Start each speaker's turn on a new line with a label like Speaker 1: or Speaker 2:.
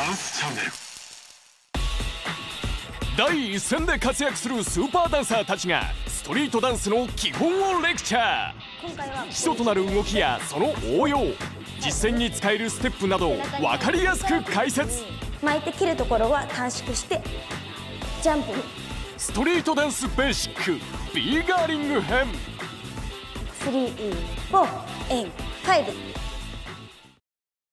Speaker 1: ダンスチャンネル。
Speaker 2: 第一線で活躍するスーパーダンサーたちがストリートダンスの基本をレクチャー。基礎となる動きやその応用、実践に使えるステップなどを分かりやすく解説。
Speaker 3: 巻いて切るところは短縮してジャンプ。
Speaker 2: ストリートダンスベーシック B ガーリング編。
Speaker 3: 3、4、5。